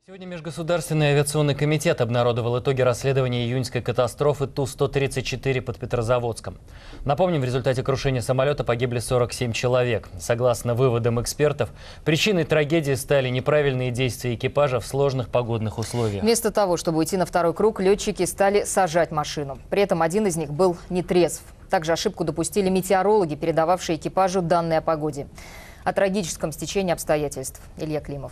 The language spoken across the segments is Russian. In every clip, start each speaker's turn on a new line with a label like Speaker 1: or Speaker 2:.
Speaker 1: Сегодня Межгосударственный авиационный комитет обнародовал итоги расследования июньской катастрофы Ту-134 под Петрозаводском. Напомним, в результате крушения самолета погибли 47 человек. Согласно выводам экспертов, причиной трагедии стали неправильные действия экипажа в сложных погодных условиях.
Speaker 2: Вместо того, чтобы уйти на второй круг, летчики стали сажать машину. При этом один из них был нетрезв. Также ошибку допустили метеорологи, передававшие экипажу данные о погоде. О трагическом стечении обстоятельств. Илья Климов.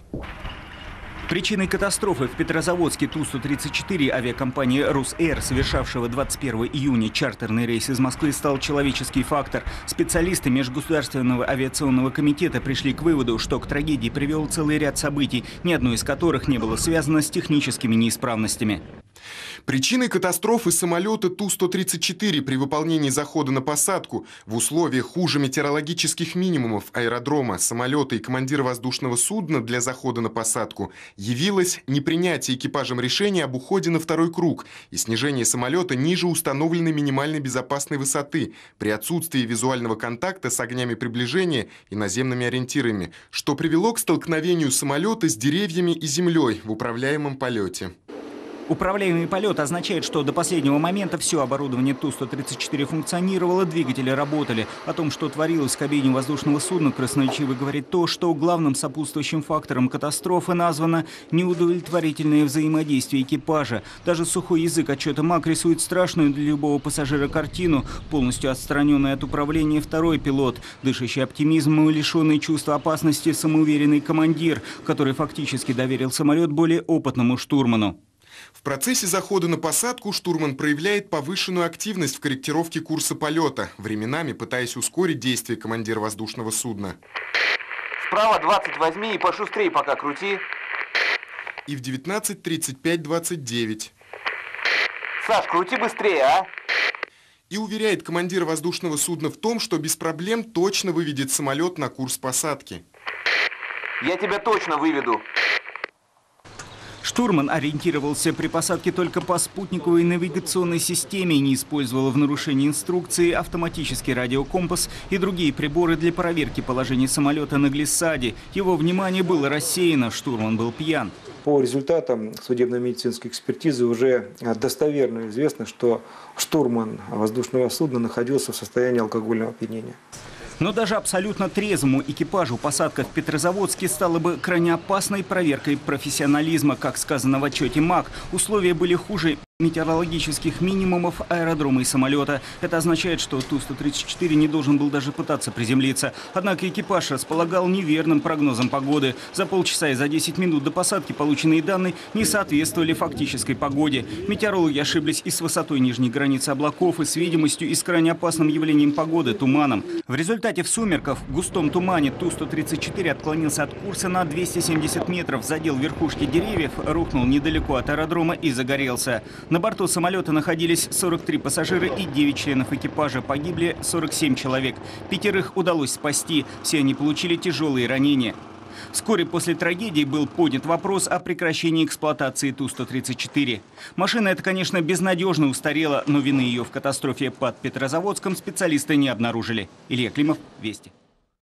Speaker 3: Причиной катастрофы в Петрозаводске Ту-134 авиакомпании «Русэйр», совершавшего 21 июня чартерный рейс из Москвы, стал человеческий фактор. Специалисты Межгосударственного авиационного комитета пришли к выводу, что к трагедии привел целый ряд событий, ни одно из которых не было связано с техническими неисправностями.
Speaker 4: Причиной катастрофы самолета Ту-134 при выполнении захода на посадку в условиях хуже метеорологических минимумов аэродрома, самолета и командира воздушного судна для захода на посадку явилось непринятие экипажем решения об уходе на второй круг и снижение самолета ниже установленной минимальной безопасной высоты при отсутствии визуального контакта с огнями приближения и наземными ориентирами, что привело к столкновению самолета с деревьями и землей в управляемом полете.
Speaker 3: Управляемый полет означает, что до последнего момента все оборудование Ту-134 функционировало, двигатели работали. О том, что творилось в кабине воздушного судна, красноречиво говорит то, что главным сопутствующим фактором катастрофы названо неудовлетворительное взаимодействие экипажа. Даже сухой язык отчета МАК рисует страшную для любого пассажира картину. Полностью отстраненный от управления второй пилот, дышащий оптимизмом и лишенный чувства опасности самоуверенный командир, который фактически доверил самолет более опытному штурману.
Speaker 4: В процессе захода на посадку штурман проявляет повышенную активность в корректировке курса полета, временами пытаясь ускорить действия командира воздушного судна.
Speaker 5: Справа 20 возьми и пошустрее пока крути.
Speaker 4: И в 19:35:29.
Speaker 5: Саш, крути быстрее, а?
Speaker 4: И уверяет командира воздушного судна в том, что без проблем точно выведет самолет на курс посадки.
Speaker 5: Я тебя точно выведу.
Speaker 3: Штурман ориентировался при посадке только по спутниковой навигационной системе и не использовал в нарушении инструкции автоматический радиокомпас и другие приборы для проверки положения самолета на глиссаде. Его внимание было рассеяно, штурман был пьян.
Speaker 6: По результатам судебно-медицинской экспертизы уже достоверно известно, что штурман воздушного судна находился в состоянии алкогольного опьянения.
Speaker 3: Но даже абсолютно трезвому экипажу посадка в Петрозаводске стала бы крайне опасной проверкой профессионализма. Как сказано в отчете МАК, условия были хуже метеорологических минимумов аэродрома и самолета. Это означает, что Ту-134 не должен был даже пытаться приземлиться. Однако экипаж располагал неверным прогнозом погоды. За полчаса и за 10 минут до посадки полученные данные не соответствовали фактической погоде. Метеорологи ошиблись и с высотой нижней границы облаков, и с видимостью, и с крайне опасным явлением погоды – туманом. В результате в сумерках в густом тумане Ту-134 отклонился от курса на 270 метров, задел верхушки деревьев, рухнул недалеко от аэродрома и загорелся. На борту самолета находились 43 пассажира и 9 членов экипажа. Погибли 47 человек. 5 удалось спасти. Все они получили тяжелые ранения. Вскоре после трагедии был поднят вопрос о прекращении эксплуатации Ту-134. Машина эта, конечно, безнадежно устарела, но вины ее в катастрофе под Петрозаводском специалисты не обнаружили. Илья Климов, Вести.